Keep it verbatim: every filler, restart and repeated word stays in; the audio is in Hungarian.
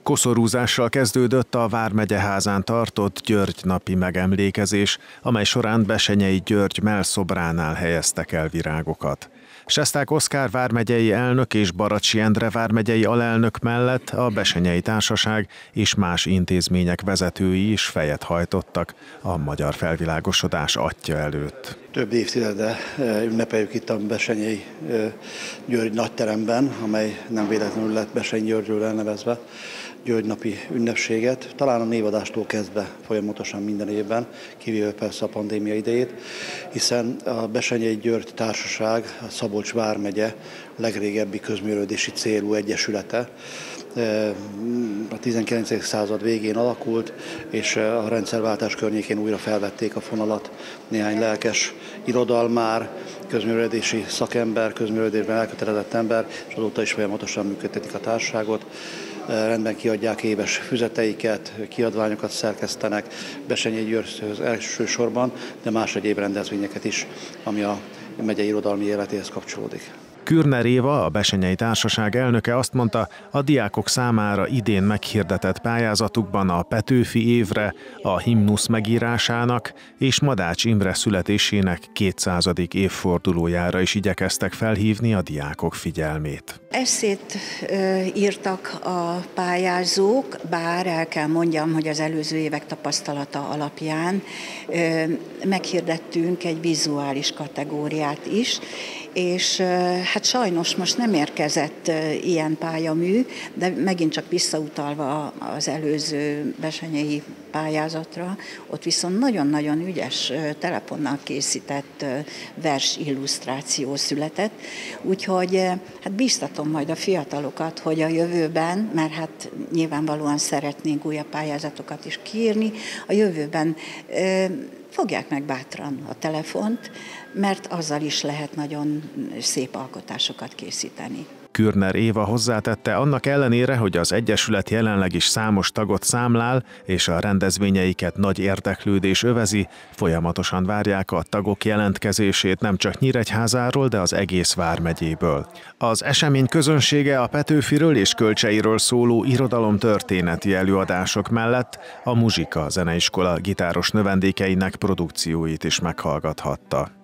Koszorúzással kezdődött a Vármegye házán tartott György napi megemlékezés, amely során Bessenyei György mellszobránál helyeztek el virágokat. Sesták Oszkár vármegyei elnök és Baracsi Endre vármegyei alelnök mellett a Bessenyei Társaság és más intézmények vezetői is fejet hajtottak a magyar felvilágosodás atyja előtt. Több évtizede ünnepeljük itt a Bessenyei György nagyteremben, amely nem véletlenül lett Bessenyei Györgyről elnevezve, György napi ünnepséget. Talán a névadástól kezdve folyamatosan minden évben, kivéve persze a pandémia idejét, hiszen a Bessenyei György Társaság, a Szabolcs vármegye legrégebbi közművelődési célú egyesülete. A tizenkilencedik század végén alakult, és a rendszerváltás környékén újra felvették a fonalat néhány lelkes irodalmár, közművelődési szakember, közművelődésben elkötelezett ember, és azóta is folyamatosan működtetik a társaságot. Rendben kiadják éves füzeteiket, kiadványokat szerkesztenek, Bessenyei Györgyhöz elsősorban, de más egyéb rendezvényeket is, ami a megyei irodalmi életéhez kapcsolódik. Kürner Éva, a Bessenyei Társaság elnöke azt mondta, a diákok számára idén meghirdetett pályázatukban a Petőfi évre, a himnusz megírásának és Madács Imre születésének kétszázadik évfordulójára is igyekeztek felhívni a diákok figyelmét. Esszét ö, írtak a pályázók, bár el kell mondjam, hogy az előző évek tapasztalata alapján ö, meghirdettünk egy vizuális kategóriát is, és hát sajnos most nem érkezett ilyen pályamű, de megint csak visszautalva az előző bessenyei pályázatra, ott viszont nagyon-nagyon ügyes telefonnal készített versillusztráció született, úgyhogy hát bíztatom majd a fiatalokat, hogy a jövőben, mert hát nyilvánvalóan szeretnénk újabb pályázatokat is kiírni, a jövőben fogják meg bátran a telefont, mert azzal is lehet nagyon szép alkotásokat készíteni. Kürner Éva hozzátette, annak ellenére, hogy az egyesület jelenleg is számos tagot számlál, és a rendezvényeiket nagy érdeklődés övezi, folyamatosan várják a tagok jelentkezését nem csak Nyíregyházáról, de az egész vármegyéből. Az esemény közönsége a Petőfiről és Kölcseiről szóló irodalomtörténeti előadások mellett a Muzsika zeneiskola gitáros növendékeinek produkcióit is meghallgathatta.